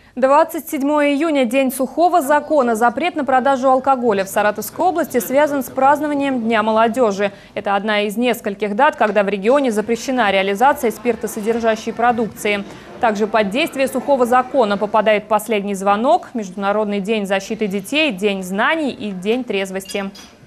27 июня – День сухого закона. Запрет на продажу алкоголя в Саратовской области связан с празднованием Дня молодежи. Это одна из нескольких дат, когда в регионе запрещена реализация спиртосодержащей продукции. Также под действие сухого закона попадает последний звонок, Международный день защиты детей, День знаний и День трезвости.